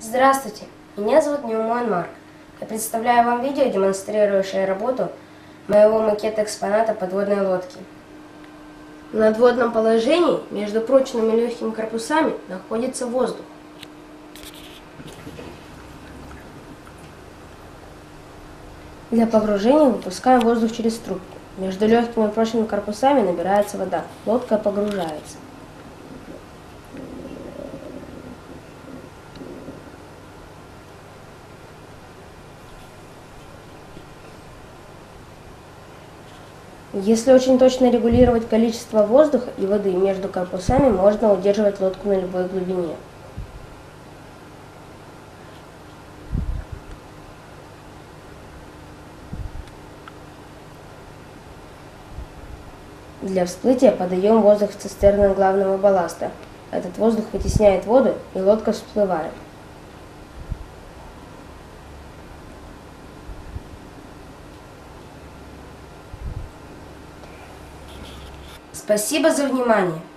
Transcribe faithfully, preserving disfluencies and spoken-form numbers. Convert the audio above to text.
Здравствуйте, меня зовут Неуман Марк. Я представляю вам видео, демонстрирующее работу моего макета экспоната подводной лодки. В надводном положении между прочными легкими корпусами находится воздух. Для погружения выпускаем воздух через трубку. Между легкими и прочными корпусами набирается вода. Лодка погружается. Если очень точно регулировать количество воздуха и воды между корпусами, можно удерживать лодку на любой глубине. Для всплытия подаем воздух в цистерну главного балласта. Этот воздух вытесняет воду, и лодка всплывает. Спасибо за внимание!